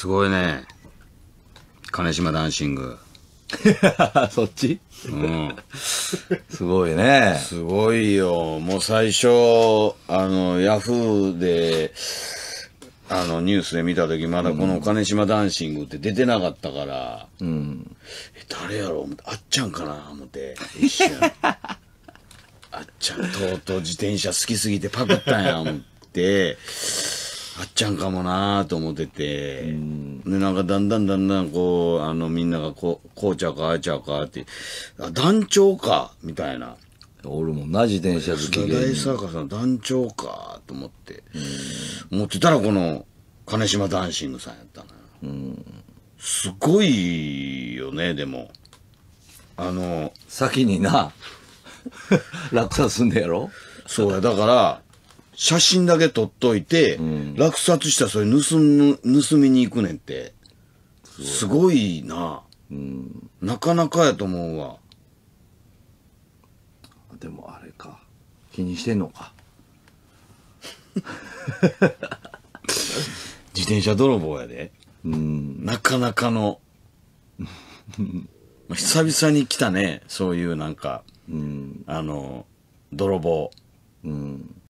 すごいね。金島ダンシング。 そっちうん。 すごいね。 すごいよ。もう最初、ヤフーで、ニュースで見たとき、まだこの金島ダンシングって出てなかったから、 うん。 誰やろう思って、あっちゃんかな思って、一瞬。あっちゃん、とうとう自転車好きすぎてパクったんや思って、あっちゃんかもなーと思ってて、で、なんかだんだんこう、みんながこうちゃうか、ああちゃうかって、あ、団長か、みたいな。 おるもんな、自転車好き大芸人。 サーカスの団長か、と思って、思ってたらこの、金島ダンシングさんやったな。すごいよね、でも。 先にな、落札すんねやろ。 そうや、だから、写真だけ撮っといて、落札したらそれ盗みに行くねんって。すごいな。なかなかやと思うわ。 でもあれか。気にしてんのか。 自転車泥棒やで。なかなかの。久々に来たね、そういうなんか、泥棒。